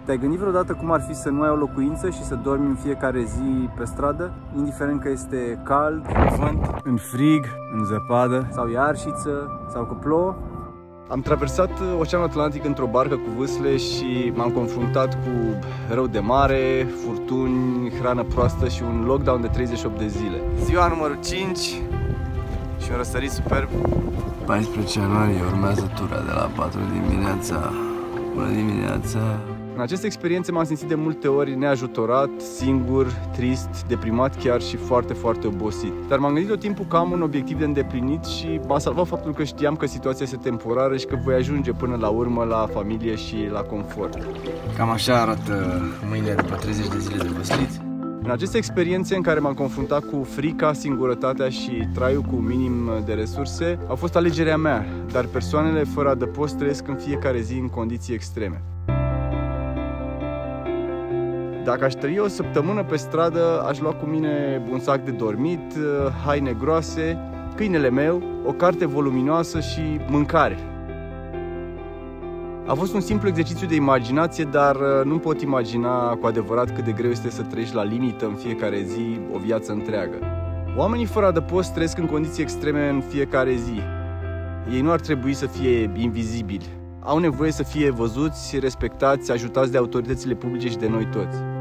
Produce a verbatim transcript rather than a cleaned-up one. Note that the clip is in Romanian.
Te-ai gândit vreodată cum ar fi să nu ai o locuință și să dormi în fiecare zi pe stradă, indiferent că este cald, vânt, în frig, în zăpadă, sau e arșiță, sau că plouă? Am traversat Oceanul Atlantic într-o barcă cu vâsle și m-am confruntat cu rău de mare, furtuni, hrană proastă și un lockdown de treizeci și opt de zile. Ziua numărul cinci și un răsărit superb. paisprezece ianuarie urmează tura de la patru dimineața. Bună dimineața! În aceste experiențe m-am simțit de multe ori neajutorat, singur, trist, deprimat chiar și foarte, foarte obosit. Dar m-am gândit tot timpul că am un obiectiv de îndeplinit și m-a salvat faptul că știam că situația este temporară și că voi ajunge până la urmă la familie și la confort. Cam așa arată mâinile după treizeci de zile de văslit. În aceste experiențe în care m-am confruntat cu frica, singurătatea și traiul cu minim de resurse, a fost alegerea mea, dar persoanele fără adăpost trăiesc în fiecare zi în condiții extreme. Dacă aș trăi o săptămână pe stradă, aș lua cu mine un sac de dormit, haine groase, câinele meu, o carte voluminoasă și mâncare. A fost un simplu exercițiu de imaginație, dar nu pot imagina cu adevărat cât de greu este să trăiești la limită în fiecare zi o viață întreagă. Oamenii fără adăpost trăiesc în condiții extreme în fiecare zi. Ei nu ar trebui să fie invizibili. Au nevoie să fie văzuți, respectați, ajutați de autoritățile publice și de noi toți.